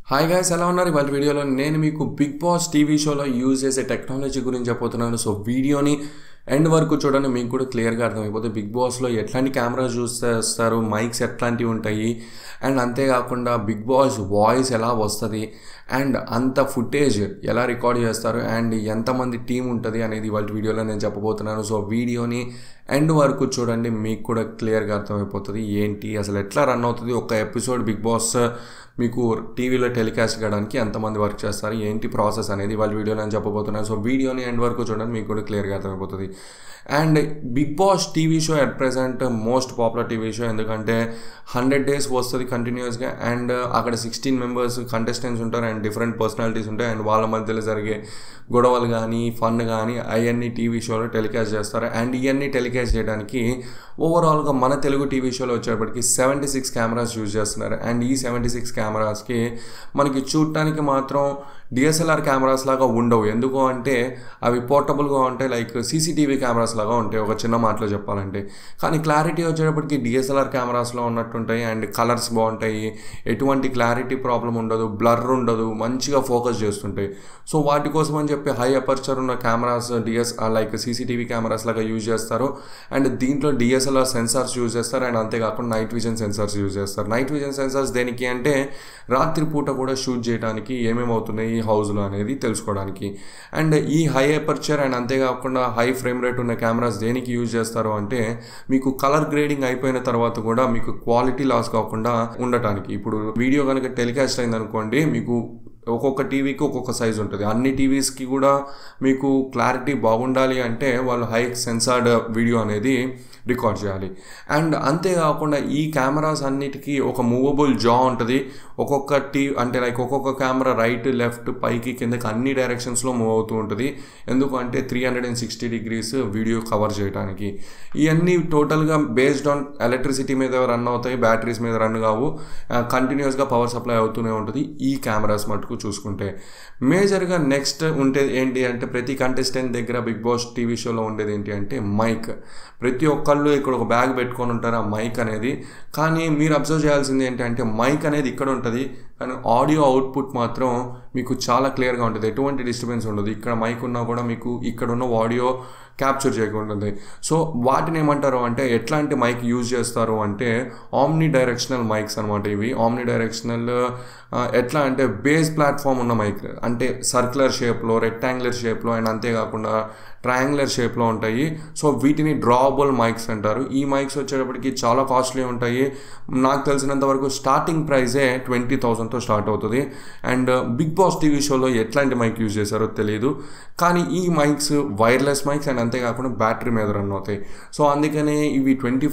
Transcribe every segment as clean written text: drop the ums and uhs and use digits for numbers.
Hi guys, ఎలా ఉన్నారు? ఇవాళ వీడియోలో నేను మీకు బిగ్ బాస్ టీవీ షోలో యూజ్ చేసే టెక్నాలజీ గురించి చెప్పబోతున్నాను. సో వీడియోని ఎండ్ వరకు చూడండి, మీకు కూడా క్లియర్గా అర్థమైపోతే బిగ్ బాస్లో ఎట్లాంటి కెమెరాస్ యూజ్ చేస్తారు, మైక్స్ ఎట్లాంటివి ఉంటాయి, అండ్ అంతేకాకుండా బిగ్ బాస్ వాయిస్ ఎలా వస్తుంది, అండ్ అంత ఫుటేజ్ ఎలా రికార్డ్ చేస్తారు, అండ్ ఎంతమంది టీం ఉంటుంది అనేది ఇవాళ వీడియోలో నేను చెప్పబోతున్నాను. సో వీడియోని ఎండ్ వరకు చూడండి, మీకు కూడా క్లియర్గా అర్థమైపోతుంది ఏంటి అసలు ఎట్లా రన్ అవుతుంది ఒక ఎపిసోడ్ బిగ్ బాస్ మీకు టీవీలో టెలికాస్ట్ చేయడానికి ఎంతమంది వర్క్ చేస్తారు, ఏంటి ప్రాసెస్ అనేది వాళ్ళ వీడియోలో నేను చెప్పబోతున్నాను. సో వీడియోని ఎండ్ వరకు చూడండి, మీకు కూడా క్లియర్గా అర్థమైపోతుంది. And big boss TV show at present most popular TV show, ఎందుకంటే 100 days వస్తుంది కంటిన్యూస్గా. అండ్ అక్కడ 16 members కంటెస్టెంట్స్ ఉంటారు, అండ్ డిఫరెంట్ పర్సనాలిటీస్ ఉంటాయి, అండ్ వాళ్ళ మధ్యలో జరిగే గొడవలు కానీ ఫన్ కానీ అవన్నీ టీవీ షోలో టెలికాస్ట్ చేస్తారు. అండ్ ఇవన్నీ టెలికాస్ట్ చేయడానికి ఓవరాల్గా మన తెలుగు టీవీ షోలో వచ్చేప్పటికి 76 కెమెరాస్ యూజ్ చేస్తున్నారు. అండ్ ఈ 76 కెమెరాస్కి మనకి చూడటానికి మాత్రం డిఎస్ఎల్ఆర్ కెమెరాస్ లాగా ఉండవు. ఎందుకు అంటే అవి పోర్టబుల్గా ఉంటాయి, లైక్ సీసీటీవీ కెమెరాస్ లాగా ఉంటాయి ఒక చిన్న మాటలో చెప్పాలంటే. కానీ క్లారిటీ వచ్చేటప్పటికి డిఎస్ఎల్ఆర్ కెమెరాస్లో ఉన్నట్టుంటాయి, అండ్ కలర్స్ బాగుంటాయి, ఎటువంటి క్లారిటీ ప్రాబ్లం ఉండదు, బ్లర్ ఉండదు, మంచిగా ఫోకస్ చేస్తుంటాయి. సో వాటి కోసం అని చెప్పి హై అపర్చర్ ఉన్న కెమెరాస్ లైక్ సీసీటీవీ కెమెరాస్ లాగా యూజ్ చేస్తారు. అండ్ దీంట్లో డిఎస్ఎల్ఆర్ సెన్సార్స్ యూజ్ చేస్తారు, అండ్ అంతేకాకుండా నైట్ విజన్ సెన్సార్స్ యూజ్ చేస్తారు. నైట్ విజన్ సెన్సార్స్ దేనికి అంటే రాత్రిపూట కూడా షూట్ చేయడానికి ఏమేమవుతున్నాయి ఈ హౌస్లో అనేది తెలుసుకోవడానికి. అండ్ ఈ హై అపర్చర్ అండ్ అంతేకాకుండా హై ఫ్రేమ్ రేట్ ఉన్న కెమెరాస్ దేనికి యూజ్ చేస్తారు అంటే మీకు కలర్ గ్రేడింగ్ అయిపోయిన తర్వాత కూడా మీకు క్వాలిటీ లాస్ కాకుండా ఉండటానికి. ఇప్పుడు వీడియో కనుక టెలికాస్ట్ అయిందనుకోండి, మీకు ఒక్కొక్క టీవీకి ఒక్కొక్క సైజ్ ఉంటుంది. అన్ని టీవీస్కి కూడా మీకు క్లారిటీ బాగుండాలి అంటే వాళ్ళు హై సెన్సార్డ్ వీడియో అనేది రికార్డ్ చేయాలి. అండ్ అంతేకాకుండా ఈ కెమెరాస్ అన్నిటికీ ఒక మూవబుల్ జా ఉంటుంది. ఒక్కొక్క అంటే లైక్ ఒక్కొక్క కెమెరా రైట్ లెఫ్ట్ పైకి కిందకి అన్ని డైరెక్షన్స్లో మూవ్ అవుతూ ఉంటుంది. ఎందుకంటే 360 degrees వీడియో కవర్ చేయడానికి. ఇవన్నీ టోటల్గా బేస్డ్ ఆన్ ఎలక్ట్రిసిటీ మీద రన్ అవుతాయి, బ్యాటరీస్ మీద రన్ కావు, కంటిన్యూస్గా పవర్ సప్లై అవుతూనే ఉంటుంది ఈ కెమెరాస్ మటుకు చూసుకుంటే. మేజర్గా నెక్స్ట్ ఉండేది ఏంటి అంటే ప్రతి కంటెస్టెంట్ దగ్గర బిగ్ బాస్ టీవీ షోలో ఉండేది ఏంటి అంటే మైక్. ప్రతి ఒక్కళ్ళు ఇక్కడ ఒక బ్యాగ్ పెట్టుకొని ఉంటారు ఆ మైక్ అనేది. కానీ మీరు అబ్జర్వ్ చేయాల్సింది ఏంటంటే మైక్ అనేది ఇక్కడ ఉంటుంది, కానీ ఆడియో అవుట్పుట్ మాత్రం మీకు చాలా క్లియర్గా ఉంటుంది, ఎటువంటి డిస్టర్బెన్స్ ఉండదు. ఇక్కడ మైక్ ఉన్నా కూడా మీకు ఇక్కడ ఉన్న ఆడియో క్యాప్చర్ చేయకుండా. సో వాటిని ఏమంటారు అంటే ఎట్లాంటి మైక్ యూజ్ చేస్తారు అంటే ఆమ్ని డైరెక్షనల్ మైక్స్ అనమాట. ఇవి ఆమ్ని డైరెక్షనల్ ఎట్లా అంటే బేస్ ప్లాట్ఫామ్ ఉన్న మైక్, అంటే సర్క్యులర్ షేప్లో, రెక్టాంగులర్ షేప్లో, అండ్ అంతేకాకుండా ట్రయాంగులర్ షేప్లో ఉంటాయి. సో వీటిని డ్రావబుల్ మైక్స్ అంటారు. ఈ మైక్స్ వచ్చేటప్పటికి చాలా కాస్ట్లీ ఉంటాయి. నాకు తెలిసినంత వరకు స్టార్టింగ్ ప్రైజే 20,000తో స్టార్ట్ అవుతుంది. అండ్ బిగ్ బాస్ టీవీ షోలో ఎట్లాంటి మైక్ యూజ్ చేశారో తెలియదు, కానీ ఈ మైక్స్ వైర్లెస్ మైక్స్ అండ్ అంతేకాకుండా బ్యాటరీ మీద రన్ అవుతాయి. సో అందుకనే ఇవి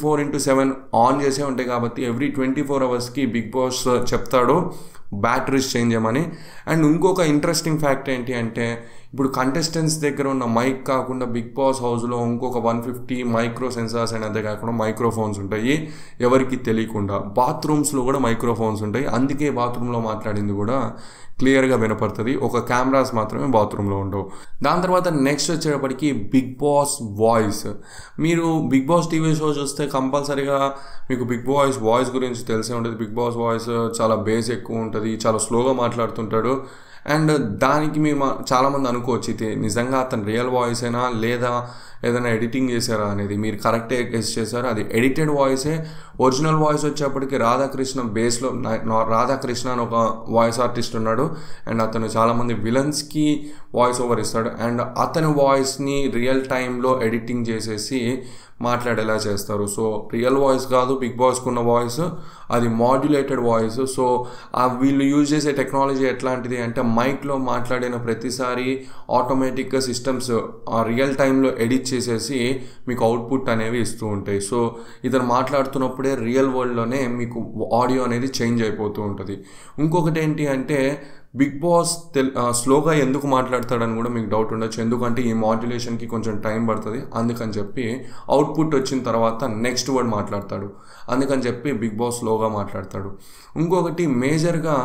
24/7 ఆన్ చేసే ఉంటాయి. కాబట్టి ఎవ్రీ 24 hours బిగ్ బాస్ చెప్తాడు బ్యాటరీస్ చేంజ్ చేయమని. అండ్ ఇంకొక ఇంట్రెస్టింగ్ ఫ్యాక్ట్ ఏంటి అంటే ఇప్పుడు కంటెస్టెంట్స్ దగ్గర ఉన్న మైక్ కాకుండా బిగ్ బాస్ హౌస్లో ఇంకొక 150 మైక్రో సెన్సార్స్ అండ్ అంతేకాకుండా మైక్రోఫోన్స్ ఉంటాయి ఎవరికి తెలియకుండా. బాత్రూమ్స్లో కూడా మైక్రోఫోన్స్ ఉంటాయి, అందుకే బాత్రూంలో మాట్లాడింది కూడా క్లియర్గా వినపడుతుంది. ఒక కెమెరాస్ మాత్రమే బాత్రూంలో ఉండవు. దాని తర్వాత నెక్స్ట్ వచ్చేటప్పటికి బిగ్ బాస్ వాయిస్. మీరు బిగ్ బాస్ టీవీ షో చూస్తే కంపల్సరీగా మీకు బిగ్ బాస్ వాయిస్ గురించి తెలిసే ఉంటుంది. బిగ్ బాస్ వాయిస్ చాలా బేస్ ఎక్కువ ఉంటుంది, చాలా స్లోగా మాట్లాడుతుంటాడు. అండ్ దానికి మేము చాలామంది అనుకోవచ్చు ఇది నిజంగా అతను రియల్ వాయిస్ అయినా లేదా ఏదైనా ఎడిటింగ్ చేశారా అనేది. మీరు కరెక్టే గెస్ చేశారు, అది ఎడిటెడ్ వాయిసే. ఒరిజినల్ వాయిస్ వచ్చేప్పటికి రాధాకృష్ణ బేస్లో రాధాకృష్ణ అని ఒక వాయిస్ ఆర్టిస్ట్ ఉన్నాడు, అండ్ అతను చాలామంది విలన్స్కి వాయిస్ ఓవర్ ఇస్తాడు. అండ్ అతని వాయిస్ని రియల్ టైంలో ఎడిటింగ్ చేసేసి మాట్లాడేలా చేస్తారు. సో రియల్ వాయిస్ కాదు బిగ్ బాస్కి ఉన్న వాయిస్, అది మాడ్యులేటెడ్ వాయిస్. సో వీళ్ళు యూజ్ చేసే టెక్నాలజీ ఎట్లాంటిది అంటే మైక్లో మాట్లాడిన ప్రతిసారి ఆటోమేటిక్గా సిస్టమ్స్ రియల్ టైంలో ఎడిట్ చేసేసి మీకు అవుట్పుట్ అనేవి ఇస్తూ ఉంటాయి. సో ఇతను మాట్లాడుతున్నప్పుడే రియల్ వరల్డ్లోనే మీకు ఆడియో అనేది చేంజ్ అయిపోతూ ఉంటుంది. ఇంకొకటి ఏంటి అంటే బిగ్ బాస్ స్లోగా ఎందుకు మాట్లాడతాడని కూడా మీకు డౌట్ ఉండొచ్చు, ఎందుకంటే ఈ మాడ్యులేషన్కి కొంచెం టైం పడుతుంది. అందుకని చెప్పి అవుట్పుట్ వచ్చిన తర్వాత నెక్స్ట్ వర్డ్ మాట్లాడతాడు, అందుకని చెప్పి బిగ్ బాస్ స్లోగా మాట్లాడతాడు. ఇంకొకటి మేజర్గా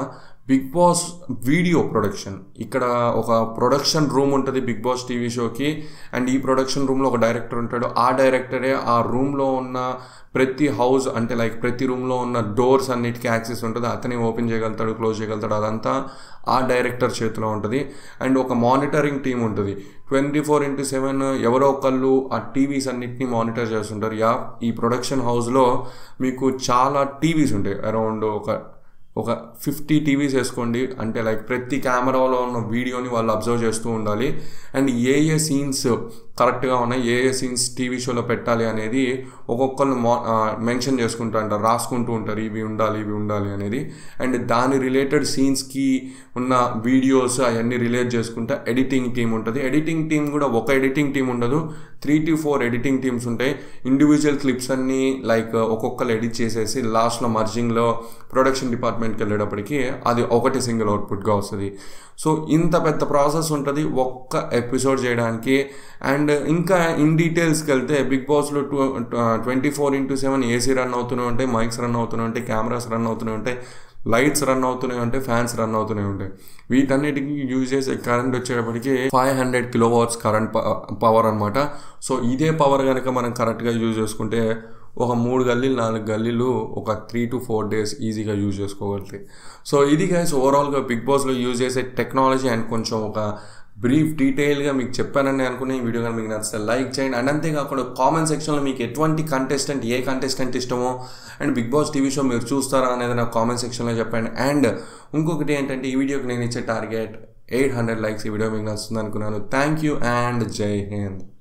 బిగ్ బాస్ వీడియో ప్రొడక్షన్. ఇక్కడ ఒక ప్రొడక్షన్ రూమ్ ఉంటుంది బిగ్ బాస్ టీవీ షోకి. అండ్ ఈ ప్రొడక్షన్ రూమ్లో ఒక డైరెక్టర్ ఉంటాడు. ఆ డైరెక్టరే ఆ రూమ్లో ఉన్న ప్రతి హౌస్ అంటే లైక్ ప్రతి రూమ్లో ఉన్న డోర్స్ అన్నిటికీ యాక్సెస్ ఉంటుంది. అతనే ఓపెన్ చేయగలుగుతాడు, క్లోజ్ చేయగలుగుతాడు. అదంతా ఆ డైరెక్టర్ చేతిలో ఉంటుంది. అండ్ ఒక మానిటరింగ్ టీం ఉంటుంది. 24/7 ఎవరో ఒకళ్ళు ఆ టీవీస్ అన్నిటినీ మానిటర్ చేస్తుంటారు. ఈ ప్రొడక్షన్ హౌస్లో మీకు చాలా టీవీస్ ఉంటాయి. అరౌండ్ ఒక 50 టీవీస్ వేసుకోండి. అంటే లైక్ ప్రతి కెమెరాలో ఉన్న వీడియోని వాళ్ళు అబ్జర్వ్ చేస్తూ ఉండాలి. అండ్ ఏ సీన్స్ కరెక్ట్గా ఉన్నాయి, ఏ సీన్స్ టీవీ షోలో పెట్టాలి అనేది ఒక్కొక్కరు మెన్షన్ చేసుకుంటూ ఉంటారు, రాసుకుంటూ ఉంటారు, ఇవి ఉండాలి అనేది. అండ్ దాని రిలేటెడ్ సీన్స్కి ఉన్న వీడియోస్ అవన్నీ రిలేట్ చేసుకుంటే ఎడిటింగ్ టీం ఉంటుంది. ఎడిటింగ్ టీం కూడా ఒక ఎడిటింగ్ టీం ఉండదు, 3 to 4 ఎడిటింగ్ టీమ్స్ ఉంటాయి. ఇండివిజువల్ క్లిప్స్ అన్నీ లైక్ ఒక్కొక్కరు ఎడిట్ చేసేసి లాస్ట్లో మర్జింగ్లో ప్రొడక్షన్ డిపార్ట్మెంట్కి వెళ్ళేటప్పటికి అది ఒకటి సింగిల్ అవుట్పుట్గా వస్తుంది. సో ఇంత పెద్ద ప్రాసెస్ ఉంటుంది ఒక్క ఎపిసోడ్ చేయడానికి. అండ్ ఇంకా ఇన్ డీటెయిల్స్కి వెళ్తే బిగ్ బాస్లో 24/7 ఏసీ రన్ అవుతూనే ఉంటాయి, మైక్స్ రన్ అవుతూనే ఉంటాయి, కెమెరాస్ రన్ అవుతూనే ఉంటాయి, లైట్స్ రన్ అవుతూనే ఉంటాయి, ఫ్యాన్స్ రన్ అవుతూనే ఉంటాయి. వీటన్నిటికీ యూజ్ చేసే కరెంట్ వచ్చేటప్పటికి 500 kW కరెంట్ పవర్ అనమాట. సో ఇదే పవర్ కనుక మనం కరెక్ట్గా యూజ్ చేసుకుంటే ఒక 3 గల్లీలు 4 గల్లీలు ఒక 3 to 4 days ఈజీగా యూజ్ చేసుకోగలుగుతాయి. సో ఇది గైస్ ఓవరాల్గా బిగ్ బాస్లో యూజ్ చేసే టెక్నాలజీ అండ్ కొంచెం ఒక బ్రీఫ్ డీటెయిల్గా మీకు చెప్పానని అనుకునే ఈ వీడియో కానీ మీకు నచ్చితే లైక్ చేయండి. అండ్ అంతేకాకుండా కామెంట్ సెక్షన్లో మీకు ఎటువంటి కంటెస్టెంట్ ఏ కంటెస్టెంట్ ఇష్టమో and big boss TV show మీరు చూస్తారా అనేది నాకు కామెంట్ సెక్షన్లో చెప్పండి. అండ్ ఇంకొకటి ఏంటంటే ఈ వీడియోకి నేను ఇచ్చే టార్గెట్ 800 likes. ఈ వీడియో మీకు నచ్చుతుంది అనుకున్నాను. థ్యాంక్ యూ అండ్ జై హింద్.